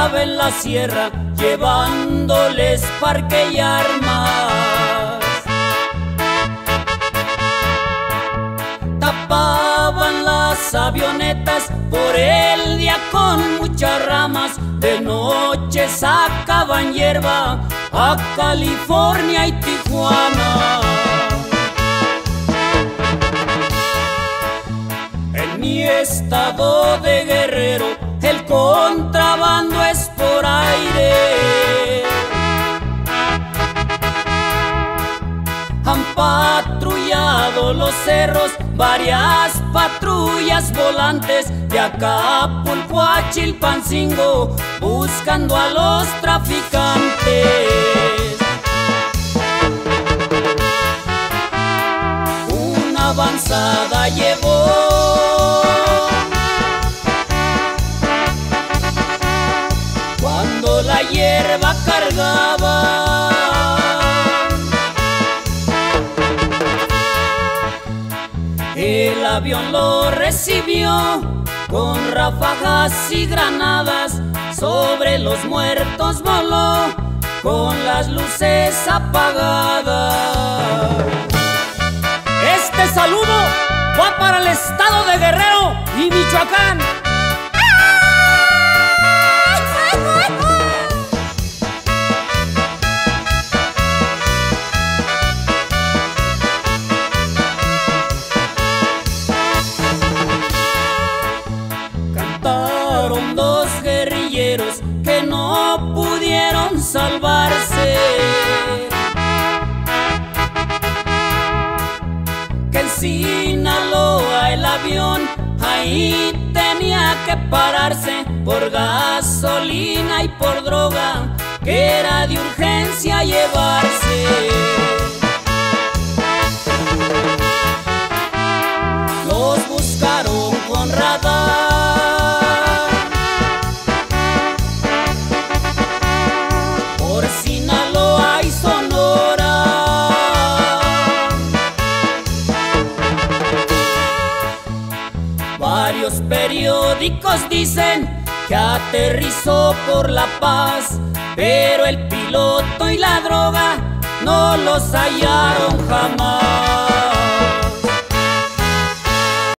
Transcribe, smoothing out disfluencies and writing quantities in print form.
andaba en la sierra llevándoles parque y armas. Tapaban las avionetas por el día con muchas ramas, de noche sacaban hierba a California y Tijuana. En mi estado de Guerrero el contrabando es por aire. Han patrullado los cerros varias patrullas volantes de Acapulco a Chilpancingo buscando a los traficantes. Una avanzada llevó cuando la hierba cargaba. El avión lo recibió con ráfagas y granadas, sobre los muertos voló con las luces apagadas. Este saludo va para el estado de Guerrero y Michoacán. Cantaron dos guerrilleros que no pudieron salvarse, que en Sinaloa el avión ahí tenía que pararse por gasolina y por droga que era de urgencia llevarse. Los buscaron con radar por Sinaloa y Sonora. Varios periódicos dicen que aterrizó por La Paz, pero el piloto y la droga no los hallaron jamás.